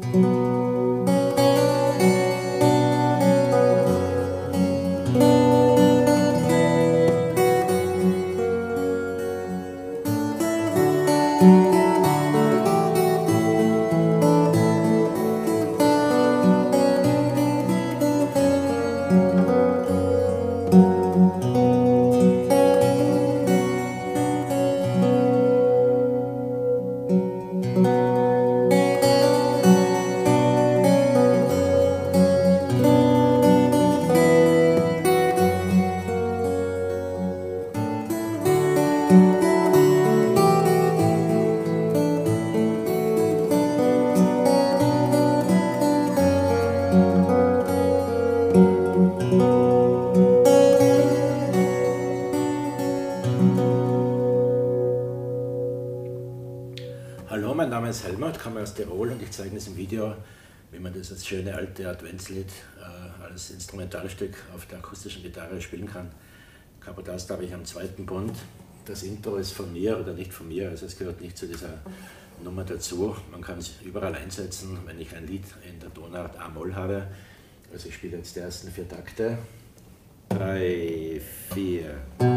Hallo, mein Name ist Helmut, komme aus Tirol und ich zeige in diesem Video, wie man dieses schöne alte Adventslied als Instrumentalstück auf der akustischen Gitarre spielen kann. Capodasta habe ich am zweiten Bund. Das Intro ist von mir oder nicht von mir, also es gehört nicht zu dieser Nummer dazu. Man kann es überall einsetzen, wenn ich ein Lied in der Tonart A-Moll habe. Also ich spiele jetzt die ersten 4 Takte. 3, 4.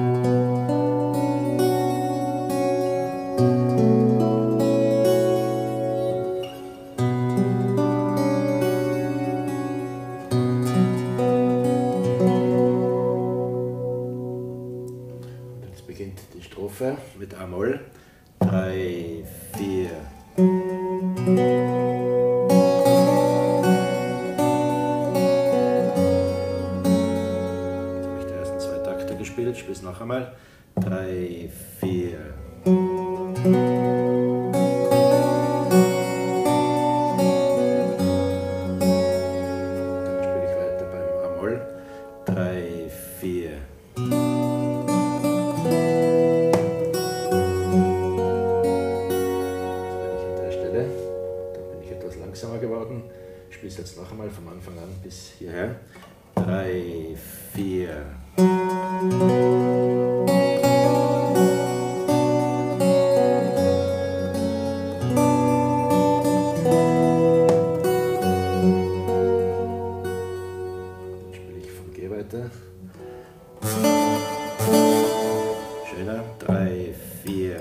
Beginnt die Strophe mit A-Moll. 3, 4. Jetzt habe ich die ersten 2 Takte gespielt, spiele es noch einmal. 3, 4. Dann spiele ich weiter beim A-Moll. 3, 4. Langsamer geworden. Ich spiele es jetzt noch einmal vom Anfang an bis hierher. 3, 4. Dann spiele ich vom G weiter. Schöner. 3, 4.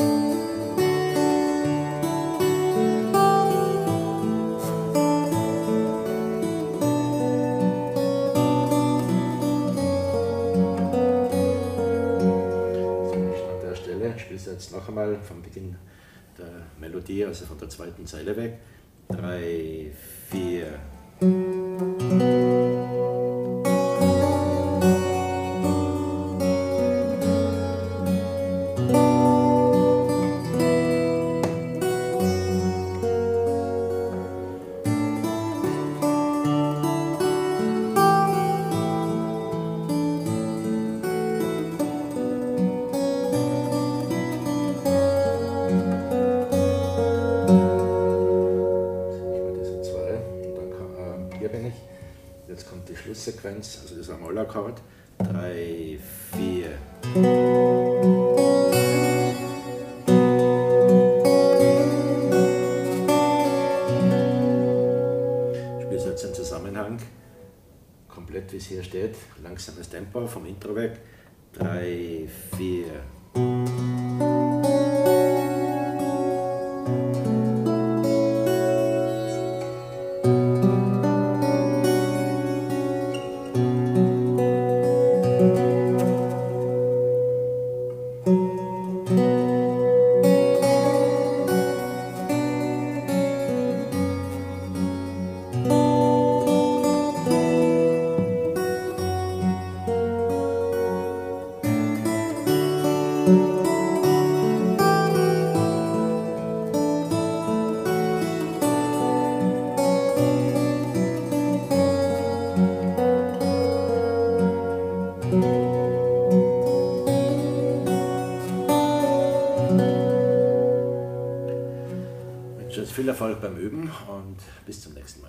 Ich spiele es jetzt noch einmal vom Beginn der Melodie, also von der zweiten Zeile weg. 3, 4. Hier bin ich. Jetzt kommt die Schlusssequenz, also das A-Moll-Akkord. 3, 4. Ich spiele es jetzt im Zusammenhang, komplett wie es hier steht. Langsames Tempo vom Intro weg. 3, 4. Ich wünsche euch viel Erfolg beim Üben und bis zum nächsten Mal.